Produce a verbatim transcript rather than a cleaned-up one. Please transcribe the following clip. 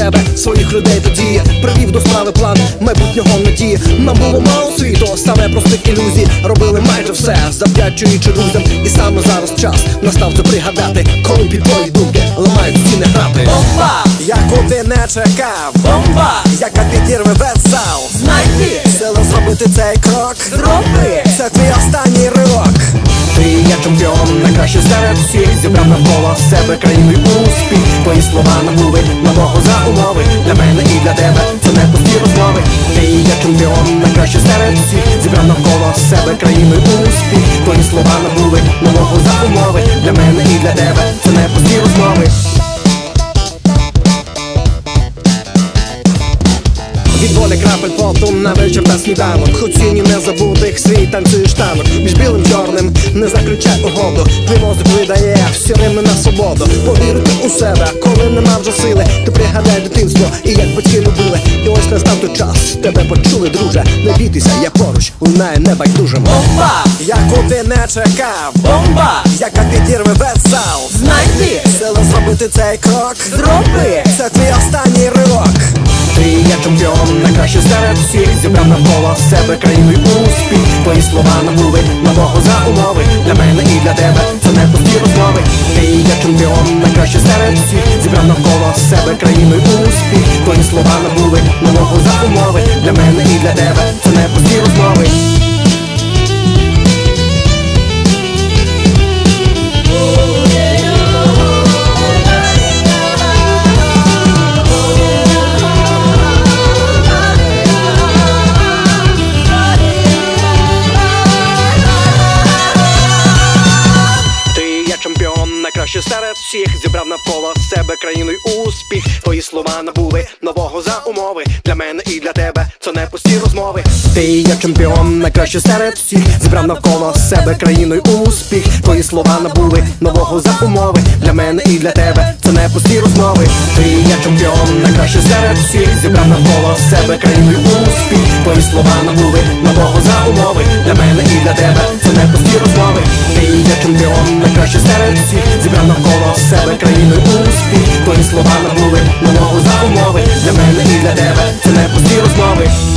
себе, своїх людей тоді привів до справи план майбутнього надії. Нам було мало світу, саме простих ілюзій. Робили майже все, завдячуючи друзям. І саме зараз час настав це пригадати, коли під твої думки ламають стіни грати. Бомба, яку ти не чекав, бомба, яка підірве весь зал. знайди Сила зробити цей крок, зроби. це твій останній ривок. Ти є чемпіон, найкращий серед всіх. Зібрав навколо себе країну й успіх. Твої слова набули нового за умови. Для мене і для тебе це не пусті розмови. Ти є чемпіон, найкращий серед всіх. Зібрав навколо себе країну й успіх. Твої слова набули нового за умови. Для мене і для тебе це не пусті розмови. Від волі крапель поту на вечір та сніданок. Хоч сіні не забутих, свій танцюєш танок. Між білим чорним не заключай угоду. Твій мозок видає всі рими на свободу. Повірити у себе, коли нема вже сили. Ти пригадай дитинство і як батьки любили. І ось настав той час, тебе почули, друже. Не бійтеся, я поруч, лунає небайдужим. Бомба, яку ти не чекав, бомба, яка підірве весь зал. знайди Сила зробити цей крок, зроби. це твій останній ривок. Ти є чемпіон, найкращий серед всіх. Зібрав навколо себе країну й успіх. Твої слова набули нового за умови. Для мене і для тебе це не пусті розмови. Ти є чемпіон, найкращий серед всіх. Зібрав навколо себе країну й успіх. Твої слова набули нового за умови. Для мене і для тебе це не пусті розмови. Найкраще серед всіх, зібрав навколо себе країну й успіх. Твої слова набули нового за умови. Для мене і для тебе це не пусті розмови. Ти є чемпіон, найкраще серед всіх. Зібрав навколо себе країну й успіх. Твої слова набули нового за умови. Для мене і для тебе це не пусті розмови. Ти є чемпіон, найкраще серед всіх. Зібрав навколо себе країну й успіх. Твої слова набули нового за умови. Для мене і для тебе це не пусті розмови. Ти є чемпіон, найкраще серед всіх. Зібрав навколо себе країну й успіх. Твої слова набули нового за умови. Для мене і для тебе це не пусті розмови.